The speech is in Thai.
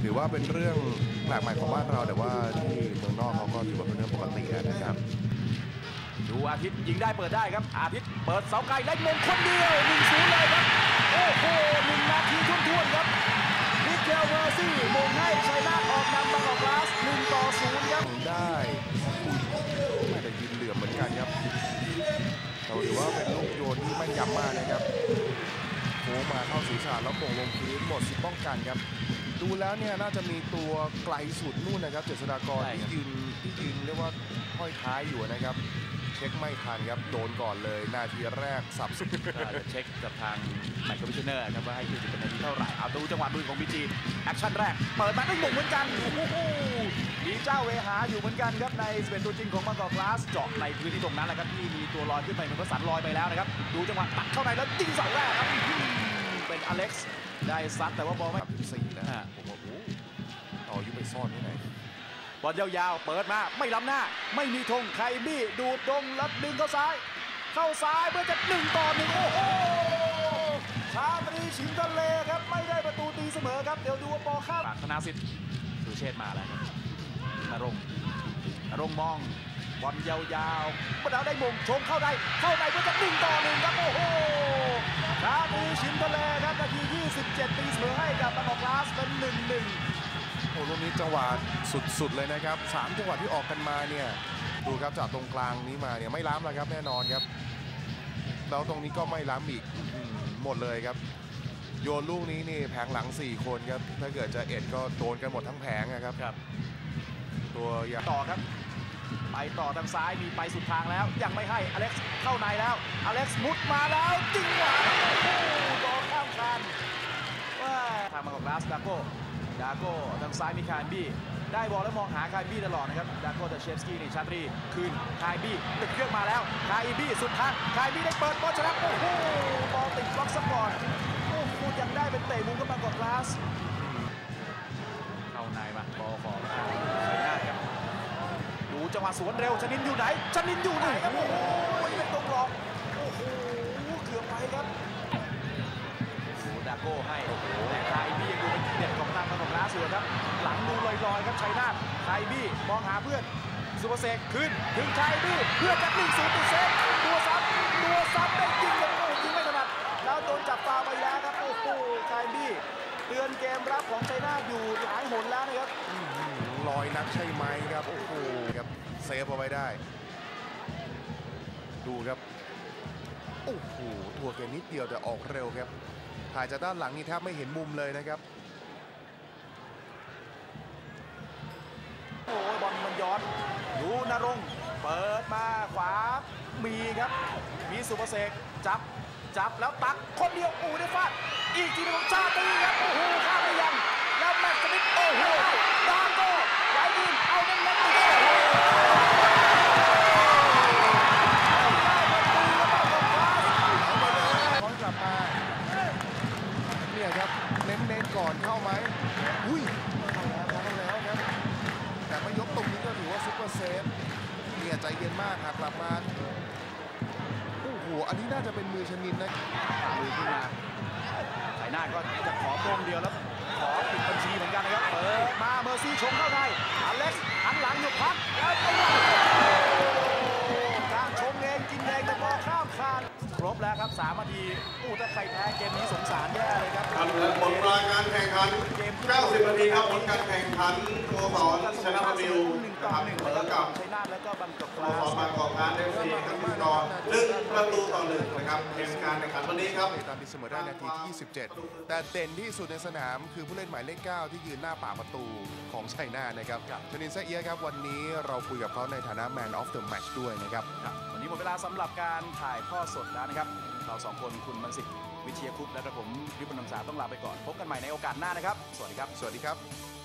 ถือว่าเป็นเรื่องแปลกใหม่ของบ้านเราแต่ว่าที่เมืองนอกเขาก็ถือว่าเป็นเรื่องปกตินะครับดูอาทิตย์ยิงได้เปิดได้ครับอาทิตย์เปิดเสาไกลได้มงคนเดียว 1-0 เลยครับโอ้โห1 นาทีท้วนๆครับมิเกลเวอร์ซี่มงให้ชัยนาทออกนำบางกอกกลาส1-0ครับได้ไม่แต่ยืนเหลื่อมเหมือนกันครับเราถือว่าเป็นลูกโยนที่แม่นยำมากนะครับโค้งมาเข้าศีรษะแล้วโป่งลงพื้นหมดสิทธิ์ป้องกันครับดูแล้วเนี่ยน่าจะมีตัวไกลสุดนู่นนะครับเจษฎากรที่ยืนเรียกว่าห้อยท้ายอยู่นะครับเช็คไม่ทันครับโดนก่อนเลยนาทีแรกสับสุดจะเช็คกับทางแมตช์คอมมิชชั่นเนอร์ครับว่าให้คือเป็นนาทีเท่าไหร่เอาดูจังหวะลุยของบีจีแอคชั่นแรกเปิดมาได้หม่งเหมือนกันโอ้โหมีเจ้าเวหาอยู่เหมือนกันครับใน11ตัวจริงของบางกอกกลาสเจาะในพื้นที่ตรงนั้นแหละครับที่มีตัวลอยขึ้นไปเหมือนว่าสันลอยไปแล้วนะครับดูจังหวะตัดเข้าในแล้วยิงเสาแรกครับเป็นอเล็กซ์ได้ซัดแต่ว่าบอลไม่ 4แล้วผมว่าต่อยุไปซ่อนที่ไหนบอลยาวๆเปิดมาไม่ล้ำหน้าไม่มีธงไคบี้ดูดตรงแล้วดึงเข้าซ้ายเพื่อจะ1-1โอ้โหชาตรีชิมทะเลครับไม่ได้ประตูตีเสมอครับเดี๋ยวดูว่าปอข้ามธนาสิทธิ์สุเชษมาแล้วครับนรงมองบอลยาวๆมาดาวได้มงชงเข้าในเพื่อจะ1-1ครับโอ้โหชาตรีชิมทะเลครับนาที27ตีเสมอให้กับบางกอกกลาสเป็น1-1 โอ้ลูกนี้จังหวะสุดๆเลยนะครับ3จังหวะที่ออกกันมาเนี่ยดูครับจากตรงกลางนี้มาเนี่ยไม่ล้ำแล้วครับแน่นอนครับแล้วตรงนี้ก็ไม่ล้ำอีกหมดเลยครับโยนลูกนี้นี่แผงหลัง4คนครับถ้าเกิดจะเอ็ดก็โดนกันหมดทั้งแผงนะครับตัวอย่างต่อครับไปต่อทางซ้ายมีไปสุดทางแล้วยังไม่ให้อเล็กซ์เข้าในแล้วอเล็กซ์มุดมาแล้วจริงหวะโดนข้ามคานว่าทางบางกอกกลาสดาโก้ทางซ้ายมีคายบี้ได้บอลแล้วมองหาคายบี้ตลอดนะครับดาโก้แต่เชฟสกี้นี่ชาตรีคืนคายบี้ติดเครื่องมาแล้วคายบี้สุดทางคายบี้ได้เปิดบอลชนะโอ้โหบอลติดบล็อกสปอร์ตโอ้โหยังได้เป็นเตะมุมกับบางกอกกลาสเข้าในมาบอลของชัยนาทครับดูจังหวะสวนเร็วชนินอยู่ไหนครับโอ้โหเป็นตรงกรอบโอ้โหเกือบไปครับดาโก้ให้แต่คายบี้ยังดูเป็นเด็ดของทางบางกอกกลาสอยู่ครับหลังดูลอยๆครับชัยนาทคายบี้มองหาเพื่อนสุภเสกขึ้นถึงคายบี้เพื่อจะ1-0ติดเซฟตัวซ้ำได้จริงเลยโอ้ยิงไม่ถนัดแล้วโดนจับฟาวไปแล้วครับโอ้โหคายบี้เตือนเกมรับของชัยนาทอยู่หลายหนแล้วนะครับลอยนักใช่ไหมครับโอ้โหครับเซฟเอาไว้ได้ดูครับโอ้โหตัวแกนิดเดียวแต่ออกเร็วครับถ่ายจากด้านหลังนี่แทบไม่เห็นมุมเลยนะครับโอ้ยบอลมันย้อนดูนรงค์เปิดมาขวามีครับมีสุภเสกจับแล้วตักคนเดียวโอ้ได้ฟาดอีกทีนึงชาตรีครับโอ้โหข้ามไปยังแล้วแม็กซ์สมิธโอ้โหดาโก้ไหลยิงเอาเน้นๆอีกก่อนเข้าไหมอุ้ยเข้าแล้วครับแต่ไม่ยกตรงนี้ก็ถือว่าซุปเปอร์เซฟเนี่ยใจเย็นมากหากกลับมาโอ้โหอันนี้น่าจะเป็นมือชนินนะมือขึ้นมาไถหน้าก็จะขอตรงเดียวแล้วขอปิดบัญชีเหมือนกันนะครับเปิดมาเมอร์ซี่ชงเข้าในอเล็กซ์หันหลังอยู่พักแล้วการชงเองกินเองแต่บอลข้ามคานครบแล้วครับ3 นาทีถ้าใครแพ้เกมนี้สงสารแย่เลยครับผลรายการแข่งขัน90 นาทีครับผลการแข่งขันสโมสรชนะบิวนะครับเหมือนกับชัยนาทแล้วก็บางกอกกลาสสโมสรบางกอกกลาสFCครับที่ต่อ1-1นะครับเกมการแข่งขันวันนี้ครับตามที่เสมอได้นาทีที่27แต่เด่นที่สุดในสนามคือผู้เล่นหมายเลข 9ที่ยืนหน้าปากประตูของชัยนาทนะครับชนิน แซ่เอี๊ยะครับวันนี้เราคุยกับเขาในฐานะ Man of the Match ด้วยนะครับวันนี้หมดเวลาสำหรับการถ่ายทอดสดแล้วนะครับเรา2 คนคุณมนต์สิทธิ์วิเชียรคุปและกระผมยุทธนำสาต้องลาไปก่อนพบกันใหม่ในโอกาสหน้านะครับสวัสดีครับ